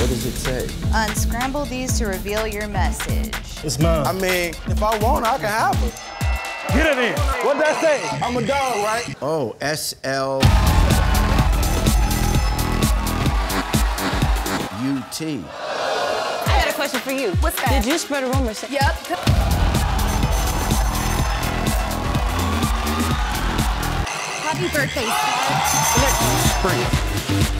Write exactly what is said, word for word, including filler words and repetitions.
does it say? Unscramble these to reveal your message. It's mine. I mean, if I want her, I can have her. Get it in. What'd that say? I'm a dog, right? Oh, S L U T. I got a question for you. What's that? Did you spread a rumor? Say Yep. Happy birthday, Spring.